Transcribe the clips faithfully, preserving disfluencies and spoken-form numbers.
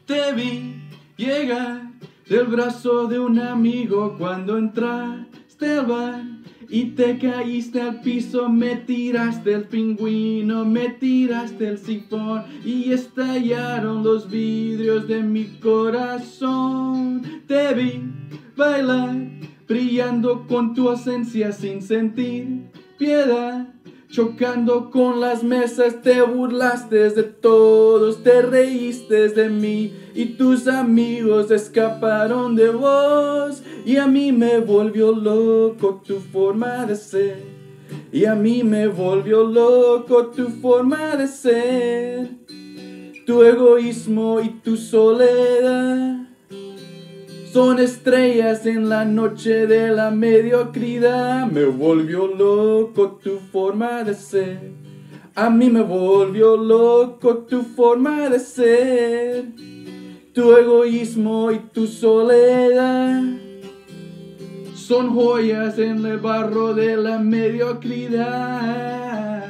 Te vi llegar del brazo de un amigo cuando entraste al bar y te caíste al piso, me tiraste el pingüino, me tiraste el sifón y estallaron los vidrios de mi corazón. Te vi bailar, brillando con tu ausencia sin sentir piedad. Chocando con las mesas, te burlaste de todos, te reíste de mí y tus amigos escaparon de vos. Y a mí me volvió loco tu forma de ser, y a mí me volvió loco tu forma de ser. Tu egoísmo y tu soledad son estrellas en la noche de la mediocridad. Me volvió loco tu forma de ser, a mí me volvió loco tu forma de ser. Tu egoísmo y tu soledad son joyas en el barro de la mediocridad.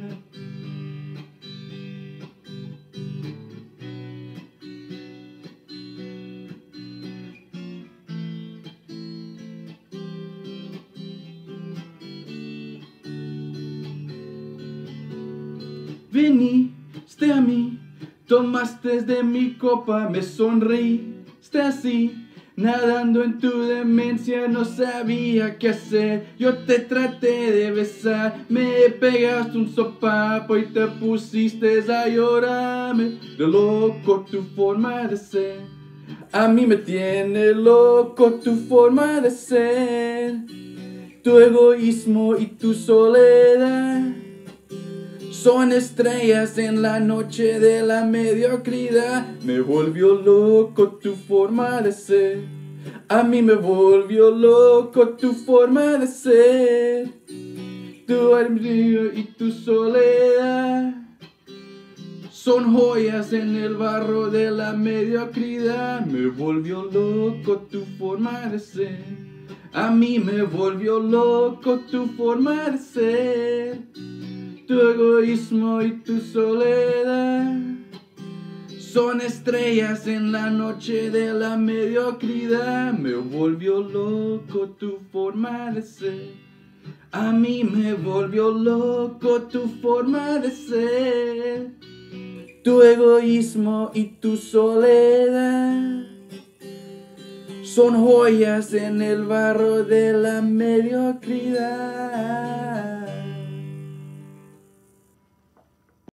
Viniste a mí, tomaste de mi copa, me sonreíste así. Nadando en tu demencia no sabía qué hacer. Yo te traté de besar, me pegaste un sopapo y te pusiste a llorarme. De loco tu forma de ser, a mí me tiene loco tu forma de ser. Tu egoísmo y tu soledad son estrellas en la noche de la mediocridad. Me volvió loco tu forma de ser, a mí me volvió loco tu forma de ser. Tu armonía y tu soledad son joyas en el barro de la mediocridad. Me volvió loco tu forma de ser, a mí me volvió loco tu forma de ser. Tu egoísmo y tu soledad son estrellas en la noche de la mediocridad. Me volvió loco tu forma de ser, a mí me volvió loco tu forma de ser. Tu egoísmo y tu soledad son joyas en el barro de la mediocridad.